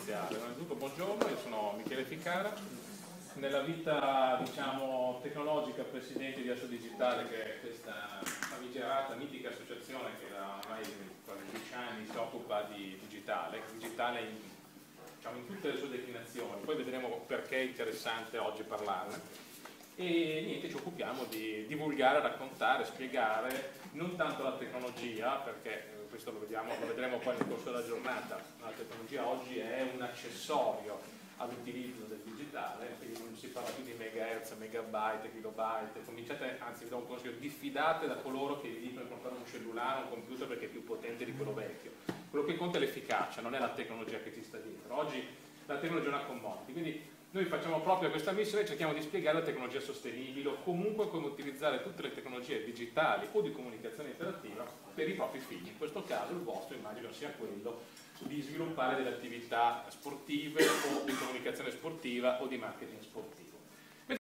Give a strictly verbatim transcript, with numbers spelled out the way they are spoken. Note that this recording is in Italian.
iniziare. Innanzitutto buongiorno, io sono Michele Ficara, nella vita diciamo, tecnologica presidente di Asso Digitale, che è questa famigerata, mitica associazione che da ormai quasi dieci anni si occupa di digitale, digitale in, diciamo, in tutte le sue declinazioni, poi vedremo perché è interessante oggi parlarne. E niente, ci occupiamo di divulgare, raccontare, spiegare non tanto la tecnologia, perché questo lo, vediamo, lo vedremo poi nel corso della giornata, la tecnologia oggi è un accessorio all'utilizzo del digitale, quindi non si parla più di megahertz, megabyte, kilobyte, cominciate, anzi vi do un consiglio, diffidate da coloro che vi dicono di comprare un cellulare, un computer perché è più potente di quello vecchio. Quello che conta è l'efficacia, non è la tecnologia che ci sta dietro. Oggi la tecnologia è una commodity, quindi noi facciamo proprio questa missione e cerchiamo di spiegare la tecnologia sostenibile o comunque come utilizzare tutte le tecnologie digitali o di comunicazione interattiva per i propri figli. In questo caso il vostro immagino sia quello di sviluppare delle attività sportive o di comunicazione sportiva o di marketing sportivo.